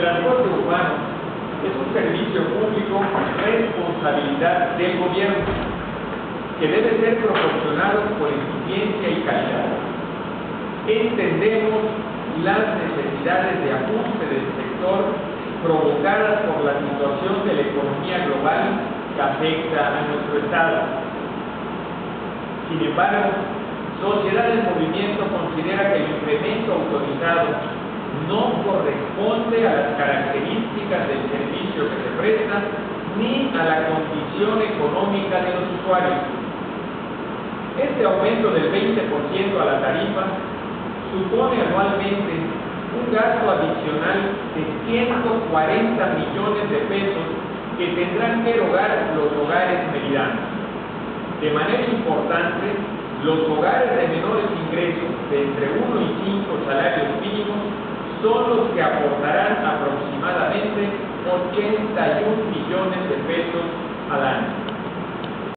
transporte urbano es un servicio público responsabilidad del gobierno que debe ser proporcionado por eficiencia y calidad. Entendemos las necesidades de ajuste del sector provocadas por la situación de la economía global que afecta a nuestro Estado. Sin embargo, Sociedad del Movimiento considera que el incremento autorizado no corresponde a las características del servicio que se presta ni a la condición económica de los usuarios. Este aumento del 20% a la tarifa supone anualmente un gasto adicional de 140 millones de pesos que tendrán que erogar los hogares meridanos. De manera importante, los hogares de menores ingresos de entre 1 y 5 salarios mínimos son los que aportarán aproximadamente 81 millones de pesos al año.